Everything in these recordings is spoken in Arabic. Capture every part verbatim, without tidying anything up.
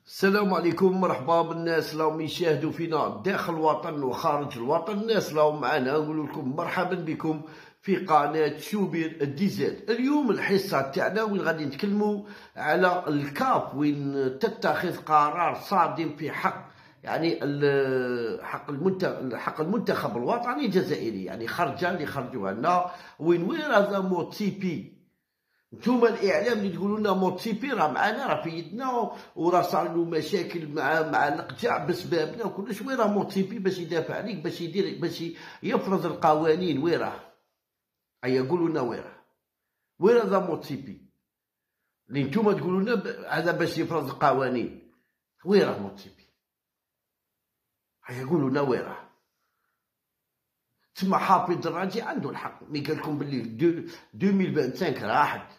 السلام عليكم، مرحبا بالناس اللي راهم يشاهدوا فينا داخل الوطن وخارج الوطن. الناس اللي راهم معنا نقول لكم مرحبا بكم في قناه شوبير ديزاد. اليوم الحصه تاعنا وين غادي نتكلموا على الكاب، وين تتخذ قرار صادم في حق يعني حق المنتخب حق المنتخب الوطني الجزائري، يعني خرجه اللي خرجوا لنا وين وين هذا موتسيبي. نتوما الاعلام اللي تقولوا لنا موتسيبي راه معنا، راه في يدنا، وراه صار له مشاكل مع مع القجع بسببنا وكلش. وين راه موتسيبي باش يدافع عليك، باش يدير باش يفرض القوانين؟ وين راه؟ هيا قولوا لنا وين راه؟ وين هذا موتسيبي اللي نتوما تقولوا لنا هذا باش يفرض القوانين؟ وين راه موتسيبي؟ هيا قولوا لنا وين راه؟ تسمى حافظ الراجي عنده الحق مي قال لكم باللي ألفين وخمسة وعشرين راحت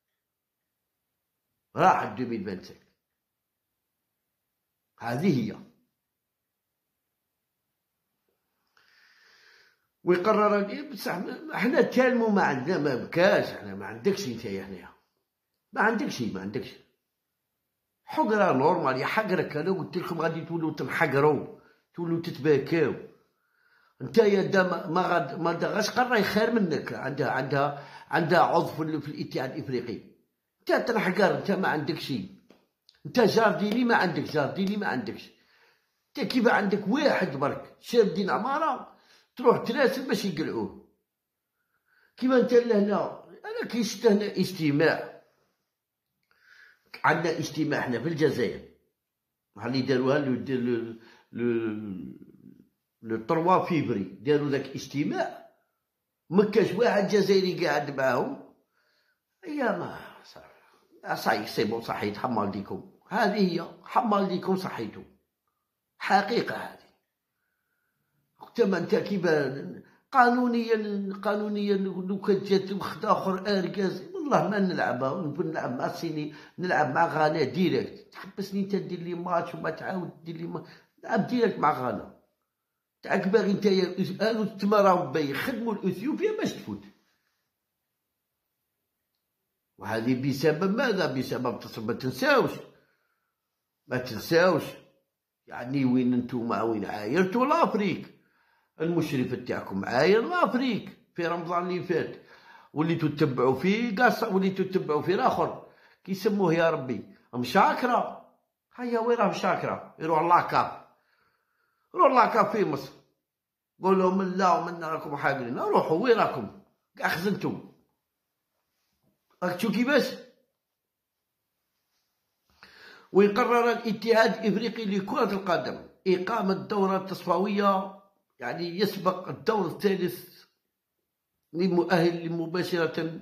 راحت ألفين وخمسة وعشرين. هذه هي. ويقرر بصح حنا تالمو ما عندنا، ما بكاش. حنا ما عندكش نتايا، هنايا ما عندكش ما عندكش حقرة نورمال. يا حقرك انا قلت لكم غادي تولوا تنحقروا، تولوا تتباكاو. نتايا دا ما غاد ما داغاش قراي خير منك، عندها عندها عندها عضو في الاتحاد الافريقي. انت تنحقر، انت ما عندك شيء. انت جارديني ما عندك، جارديني ما عندكش. انت كيف عندك واحد برك شادين عماره تروح تراسل باش يقلعوه؟ كيما انت لهنا انا كيشت هنا اجتماع، عندنا اجتماع حنا في الجزائر اللي داروها لو لو ثلاثة فيفري، داروا ذاك اجتماع ما كاش واحد جزائري قاعد معاهم. هي ما صحيح سي بون، صحيت حمال ديكم. هذه هي، حمال ديكم صحيتو، حقيقة هذه. تما انت كيما قانونيا قانونيا لو كانت جات وخد اخر اركاز والله ما نلعبها، نلعب مع سيني، نلعب مع غانا ديريكت. تحبسني انت دير لي ماتش وما تعاود دير لي ما... نلعب ديريكت مع غانا. تاعك باغي نتايا هادو تما راهم باين يخدموا الاثيوبيا باش تفوت. وهذه بسبب ماذا؟ بسبب ما تنساوش ما تنساوش يعني وين نتوما وين عايرتوا لافريك. المشرف تاعكم عاير لافريك في رمضان اللي فات، وليتو تتبعوا فيه قاص، وليتو تتبعوا فيه الاخر كيسموه يا ربي مشاكره. هيا وين راه مشاكره؟ يروح لاكاب، روح لاكاب في مصر، قول لهم لا ومنا راكم حاقرين. روحوا وين راكم؟ كاع خزنتو. راك تشوف كيفاش. ويقرر الاتحاد الافريقي لكرة القدم اقامة دورة تصفوية، يعني يسبق الدور الثالث للمؤهل مباشرة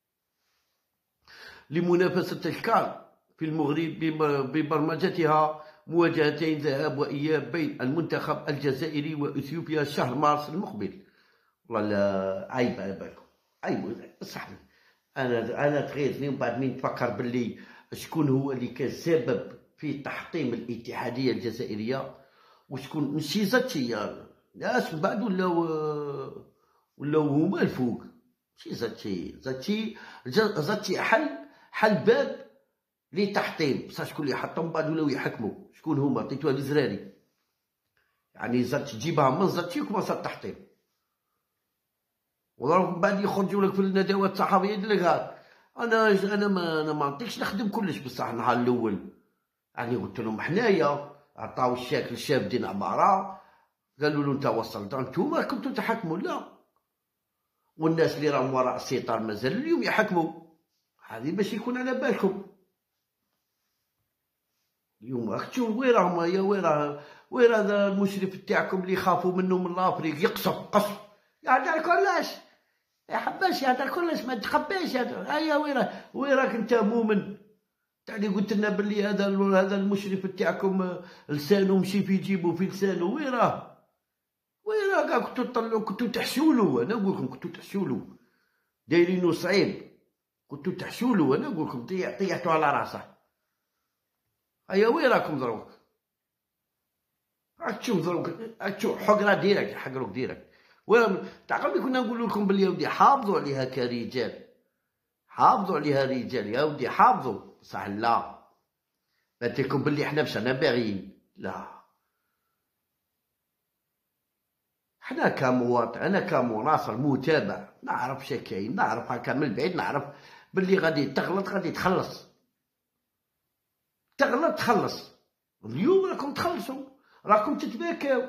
لمنافسة الكان في المغرب ببرمجتها مواجهتين ذهاب وإياب بين المنتخب الجزائري وإثيوبيا شهر مارس المقبل. والله لا عيب على بالكم، عيب بصح. أنا أنا تغيظني ومن بعد مين نتفكر باللي شكون هو اللي كان سبب في تحطيم الاتحادية الجزائرية، وشكون ماشي زاتشي ناس من بعد ولاو ولاو هما الفوق. ماشي زاتشي زاتشي زاتشي حل حل باب لتحطيم، بصح شكون اللي حطهم من بعد ولاو يحكموا؟ شكون هما؟ عطيتوها للزراري. يعني زاتشي تجيبها من زاتشي وكما التحطيم، وضرب من بعد يخرجوا لك في الندوات الصحفيه يقول لك انا انا ما انا ما نطيقش نخدم كلش. بصح النهار الاول يعني قلت لهم حنايا عطاو الشاك للشاب دين عماره، قالوا له انت وصلت، انتوما راكم تحكموا. لا، والناس اللي راهم وراء الستار مازال اليوم يحكموا. هذه باش يكون على بالكم. اليوم راك تشوف وين راهم. يا وين راه وين هذا المشرف تاعكم اللي يخافوا منه من لافريك؟ يقصف قصف يهدر كلش، يا حباش يهدر كلش، ما تخبيش. هيا وين راه وين راك انت مؤمن؟ تاع قلت لنا باللي هذا هذا المشرف تاعكم لسانه مشي في جيبه في لسانه. وين راه وين راه؟ كاع كنتو تطلعوا، كنتو تحشولو. انا نقول لكم كنتو تحشولو، دايرينو صعيب، كنتو تحشولو. انا نقول لكم طيحتو على راسه. هيا وين راكم دروك؟ راك تشوف دروك، راك تشوف حقره ديرك، يحقروك ديرك. وين تعقل كنا نقول لكم باللي يا ودي حافظوا عليها كرجال، حافظوا عليها رجال يا ودي، حافظوا. بصح لا، باتيكم بلي حنا مشانا باغيين، لا. حنا كمواطن، انا كمناصر متابع نعرف شا كاين، نعرف هكا من بعيد، نعرف بلي غادي تغلط غادي تخلص، تغلط تخلص. اليوم راكم تخلصوا، راكم تتباكاو،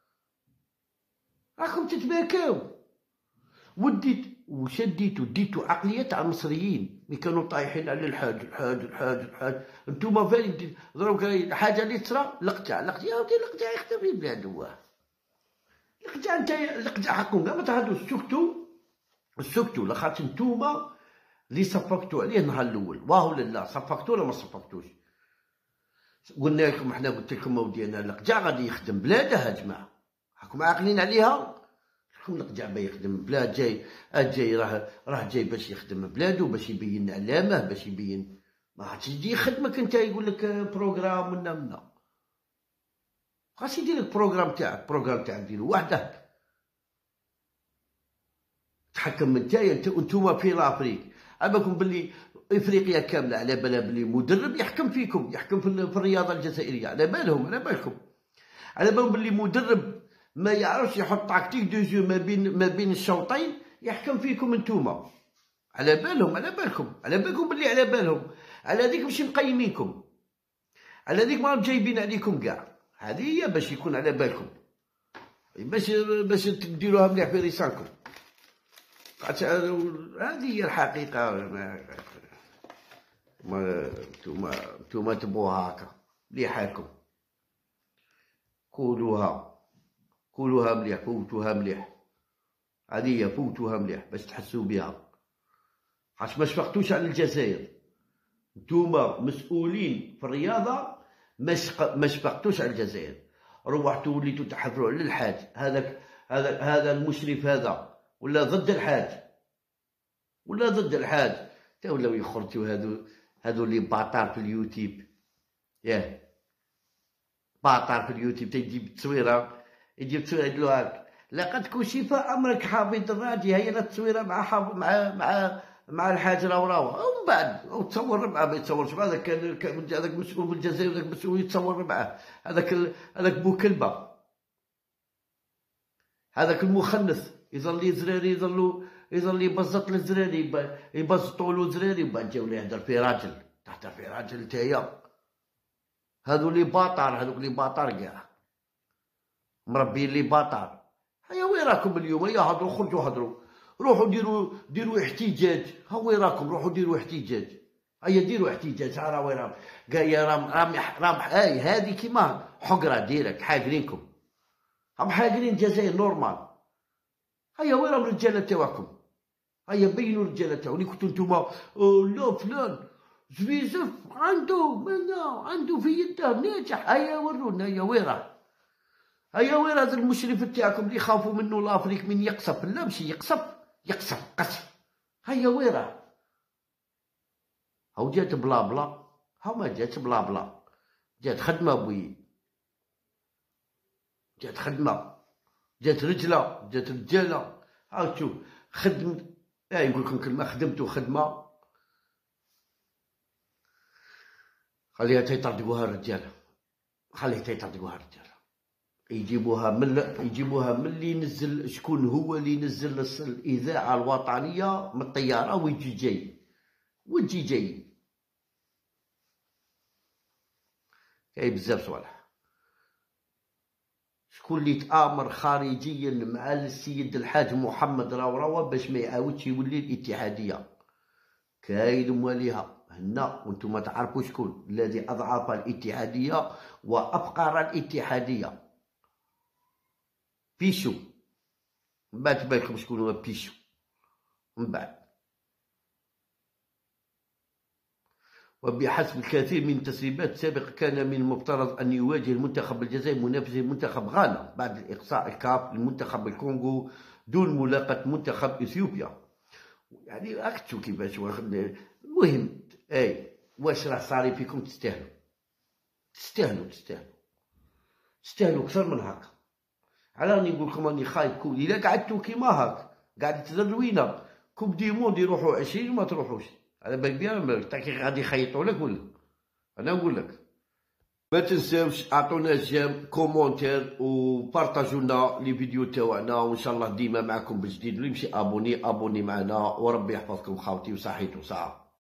راكم تتباكاو. وديت وشديتو ديتو عقلية تاع المصريين اللي كانوا طايحين على الحاج الحاج الحاج الحاج. نتوما فين دروك حاجة اللي تصرا لقجع لقجع يا ودي لقجع يخدم في بلادو، واه لقجع انت لقجع حقكم كاع ما تهضروا، سكتوا سكتوا لاخاطش نتوما اللي صفقتوا عليه النهار الاول، واه ولا لا صفقتوا ولا ما صفقتوش. قلنا لكم حنا، قلت لكم اودي انا لقجع غادي يخدم بلاده يا جماعه، راكم عاقلين عليها. شكون لقجع باغي يخدم بلاد، جاي جاي راه راه جاي باش يخدم بلادو، باش يبين علامه، باش يبين. ما عادش يجي يخدمك انت يقول لك بروغرام ولا منا، خاص يدير لك بروغرام تاعك، بروغرام تاعك ديرو وحدك، تحكم نتايا انت وانتوما في لافريك. عباكم بلي افريقيا كامله على بالها بلي مدرب يحكم فيكم، يحكم في الرياضه الجزائريه، على بالهم على بالكم، على بالهم بلي مدرب ما يعرفش يحط تاكتيك دو جو ما بين ما بين الشوطين يحكم فيكم انتوما، على بالهم على بالكم، على بالكم بلي على بالهم، على هذيك ماشي مقيمينكم، على هذيك ما جايبين عليكم كاع. هذه هي باش يكون على بالكم، باش باش تديروها مليح في رسالكم. هذه هي الحقيقة. ما نتوما نتوما تبغوها هكا مليح حالكم، قولوها قولوها مليح، فوتوها مليح، هذه هي فوتوها مليح باش تحسوا بها، خاطش ما شفقتوش على الجزائر. نتوما مسؤولين في الرياضة، ما شفقتوش على الجزائر، روحتوا وليتوا تحفروا على الحاج هذاك، هذا هذا المشرف هذا ولا ضد الحاج، ولا ضد الحاج تا ولاو يخرجوا هادو هادو اللي باطار في اليوتيوب، ياه باطار في اليوتيوب تيجيب التصويره، يجيب تصويره يقول هاك لقد كشف امرك حافظ الراجي، هي التصويره مع حافظ مع مع مع الحاج راوراو، ومن بعد وتصور معاه، ما يتصورش معاه، هذاك كان هذاك مسؤول في الجزائر، هذاك مسؤول يتصور معاه، هذاك هذاك بو كلبه، هذاك المخنث يظل زراري، يظلوا يظل يبزط للزراري، يبزطوا له زراري، وبعد جاو ليه يهدر في راجل، تهدر في راجل نتايا. هذو اللي باطار، هذوك اللي باطار كاع مربيين اللي باطار. هيا وين راكم اليوم؟ هيا هضروا، خرجوا هضروا، روحوا ديروا ديروا احتجاج، ها وين راكم؟ روحوا ديروا احتجاج، هيا ديروا احتجاج، ها راه وين راهم قال يا رام رام رام هاي هذه كيما حقره ديرك حاقرينكم، هم حاقرين الجزائر نورمال. هيا وين راهم الرجاله تاعكم؟ هيا بينوا الرجاله تاعو اللي كنتو نتوما لا فلان زويزف عنده منا عنده في يده ناجح، هيا ورونا، هيا وين راه؟ هيا وين هذا المشرف تاعكم اللي يخافوا منه لافريك من يقصف؟ لا ماشي يقصف، يقصف قصف، هيا وين راه؟ هاو جات بلا بلا، هاو ما جات بلا بلا، جات خدمه بوي، جات خدمه، جات رجله، جات رجاله. هاو شوف خدم، اه يقول لكم كلمه، خدمتو خدمه خليها تيطردقوها الرجاله، خليها تيطردقوها الرجاله، يجيبوها من يجيبوها من اللي ينزل، شكون هو اللي ينزل الاذاعه الوطنيه من الطياره ويجي جاي ويجي جاي، كاين بزاف صوالح. شكون اللي تآمر خارجيا مع السيد الحاج محمد راوراوه باش ما يعاودش يولي الاتحاديه؟ كاين مواليها هنا، وانتم تعرفوا شكون الذي اضعف الاتحاديه وافقر الاتحاديه، بيشو. من بعد تبان لكم شكون هو بيشو من بعد. وبحسب الكثير من التسريبات السابقة كان من المفترض أن يواجه المنتخب الجزائري منافسه منتخب غانا بعد الإقصاء الكاف للمنتخب الكونغو دون ملاقاة منتخب إثيوبيا. يعني راك كيفاش واخد. المهم أي واش راه صاري فيكم؟ تستاهلوا تستاهلوا تستاهلوا تستاهلوا أكثر من هكا. على راني نقول لكم راني خايف كون إلا قعدتوا كيما هاك قاعد تذروينا كوب دي موند يروحوا عشرين وما تروحوش، على بالك بيان تاكي غادي يخيطوا لك ولا؟ انا نقول لك ما تنساوش اعطونا جيم كومونتير وبارطاجوا لنا لي فيديو تاعنا، وان شاء الله ديما معكم بجديد. اللي يمشي ابوني ابوني معنا، وربي يحفظكم خاوتي وصحيتو صح.